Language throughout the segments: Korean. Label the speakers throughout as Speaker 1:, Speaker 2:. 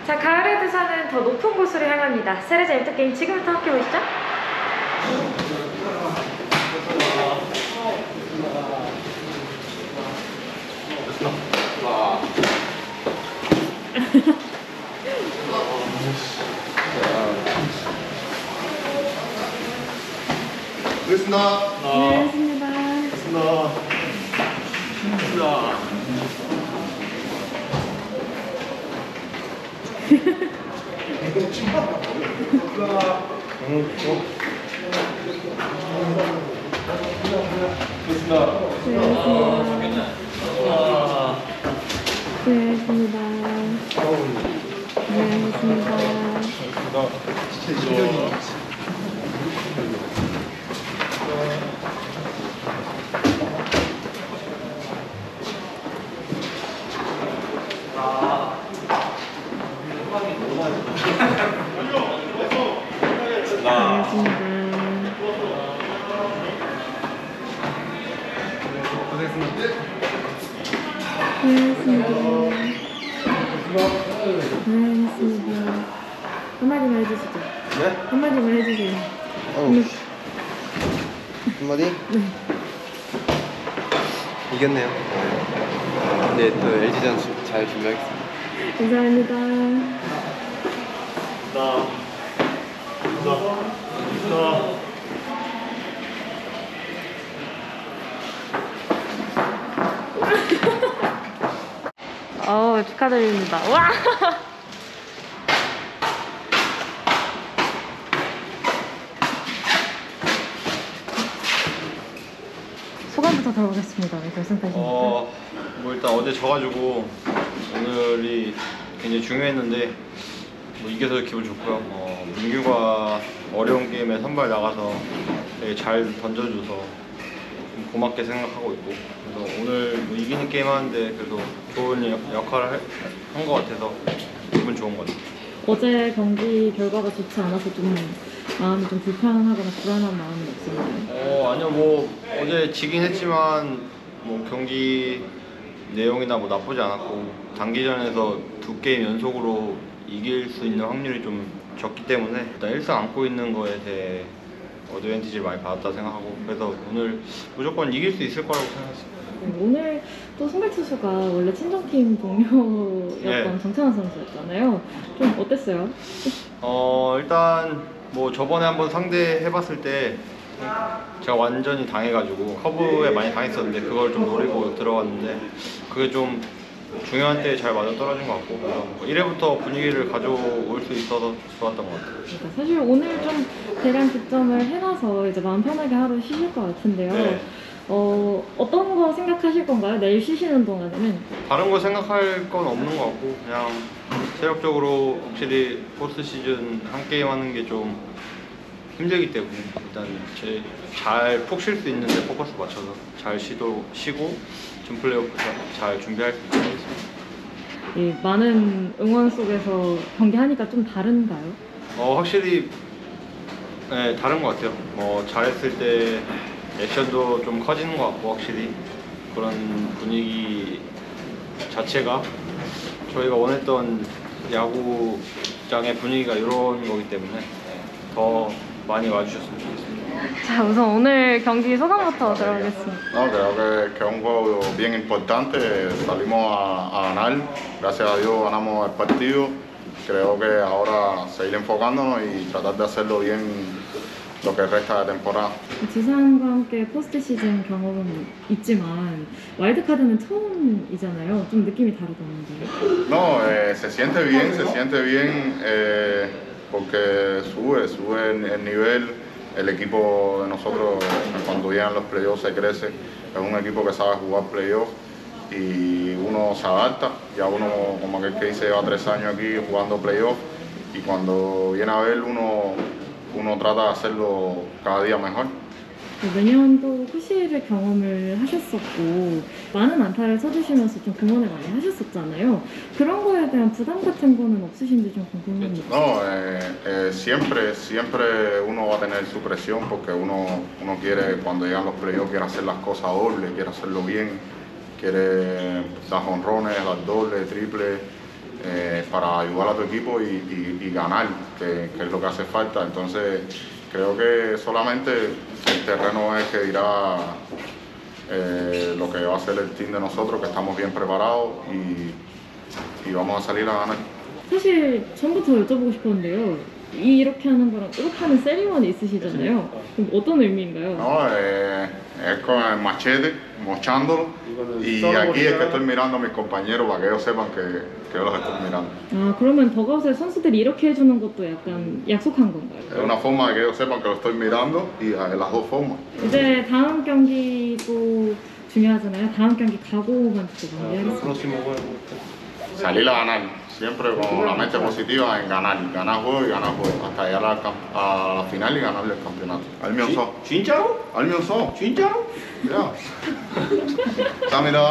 Speaker 1: 자, 가을에 드사는 더 높은 곳으로 향합니다. 세레자 일터 게임 지금부터 함께 보시죠.
Speaker 2: 알겠습니다.
Speaker 1: 네, 알겠습니다. 한마디만 해주시죠.
Speaker 2: 네?
Speaker 1: 한마디만 해주세요.
Speaker 2: 한마디? 네. 이겼네요. 네, 또 LG전 잘 준비하겠습니다.
Speaker 1: 감사합니다. 축하드립니다. 와! 소감부터 들어보겠습니다. 결승 타시니까.
Speaker 3: 뭐 일단 어제 져가지고 오늘이 굉장히 중요했는데 뭐 이겨서 기분 좋고요. 문규가 어려운 게임에 선발 나가서 되게 잘 던져줘서 좀 고맙게 생각하고 있고, 그래서 오늘 뭐 이기는 게임 하는데 그래도 좋은 역할을 한 것 같아서 기분 좋은 것 같아요.
Speaker 1: 어제 경기 결과가 좋지 않아서 좀 마음이 좀 불편하거나 불안한 마음은 없었나요?
Speaker 3: 아니요, 뭐 어제 지긴 했지만 뭐 경기 내용이나 뭐 나쁘지 않았고, 단기전에서 2게임 연속으로 이길 수 있는 확률이 좀 적기 때문에 일단 1승 안고 있는 거에 대해 어드밴티지를 많이 받았다 생각하고, 그래서 오늘 무조건 이길 수 있을 거라고 생각했습니다.
Speaker 1: 오늘 또 선발 투수가 원래 친정팀 동료였던
Speaker 3: 네.
Speaker 1: 정찬환 선수였잖아요. 좀 어땠어요?
Speaker 3: 일단 뭐 저번에 한번 상대해봤을 때 제가 완전히 당해가지고 커브에 많이 당했었는데 그걸 좀 노리고 들어갔는데 그게 좀 중요한 때에 잘 맞아 떨어진 것 같고, 1회부터 분위기를 가져올 수 있어서 좋았던 것 같아요.
Speaker 1: 그러니까 사실 오늘 좀 대량 득점을 해놔서 이제 마음 편하게 하루 쉬실 것 같은데요.
Speaker 3: 네.
Speaker 1: 어떤 거 생각하실 건가요? 내일 쉬시는 동안에는?
Speaker 3: 다른 거 생각할 건 없는 것 같고, 그냥 체력적으로 확실히 포스트 시즌 한 게임 하는 게 좀 힘들기 때문에 일단 잘 푹 쉴 수 있는데 포커스 맞춰서 잘 쉬고 준 플레이오프 잘 준비할 수 있도록 하겠습니다.
Speaker 1: 이 많은 응원 속에서 경기하니까 좀 다른가요?
Speaker 3: 확실히 네, 다른 것 같아요. 잘했을 때 액션도 좀 커지는 것 같고, 확실히 그런 분위기 자체가 저희가 원했던 야구장의 분위기가 이런 거기 때문에 더 많이 와주셨으면 좋겠습니다.
Speaker 1: 자, 우선 오늘 경기 소감부터 들어보겠습니다.
Speaker 4: No, creo que es un juego bien importante, salimos a ganar, gracias a Dios ganamos el partido, creo que ahora seguir enfocándonos y tratar de hacerlo bien lo que resta de temporada.
Speaker 1: 두산과 함께 포스트 시즌 경험은 있지만 와일드카드는 처음이잖아요. 좀 느낌이 다르다는데요.
Speaker 4: No, se siente bien porque sube el nivel, el equipo de nosotros cuando llegan los playoffs se crece, es un equipo que sabe jugar playoffs y uno se adapta, ya uno como aquel que dice lleva 3 años aquí jugando playoffs y cuando viene a ver uno trata de hacerlo cada día mejor.
Speaker 1: 매년도 후시를 경험을 하셨었고 많은 안타를 쳐주시면서 좀 공헌을 많이 하셨었잖아요. 그런 거에 대한 부담 같은 거는 없으신지 좀 궁금합니다.
Speaker 4: No, siempre uno va a tener su presión porque uno quiere cuando llegan los playoffs quiere hacer las cosas dobles, quiere hacerlo bien, quiere dar jonrones, dar dobles, triples para ayudar a tu equipo y ganar, que es lo que hace falta. Entonces creo que solamente el terreno es que dirá lo que va a ser el team de nosotros, que estamos bien preparados y vamos a salir a ganar.
Speaker 1: 사실 처음부터 여쭤보고 싶었는데요. 이렇게 하는 거랑 이렇게 하는 세리머니 있으시잖아요. 그럼 어떤 의미인가요?
Speaker 4: No, es con el machete, mochándolo, y aquí es que estoy mirando a mis compañeros para que ellos sepan que yo los estoy mirando.
Speaker 1: 아, 그러면 더가웃에 선수들이 이렇게 해주는 것도 약간 약속한 건가요?
Speaker 4: Es una forma de que ellos sepan que lo estoy mirando y de las dos formas.
Speaker 1: 이제 다음 경기도 중요하잖아요. 다음 경기 각오만 듣고 마무리하겠습니다.
Speaker 4: Salir a ganar, siempre con la mente positiva en ganar, ganar juego y ganar juego, hasta llegar a la final y ganarle el campeonato. 알면서,
Speaker 3: 진짜로?
Speaker 4: 알면서,
Speaker 3: 진짜로?
Speaker 4: 야. 감사합니다.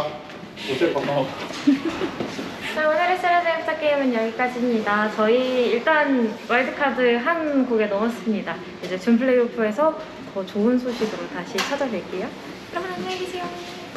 Speaker 1: 자, 오늘의 세레제입사 게임은 여기까지입니다. 저희 일단 와일드카드 한 곡에 넘었습니다. 이제 준 플레이오프에서 더 좋은 소식으로 다시 찾아뵐게요. 여러분 안녕히 계세요.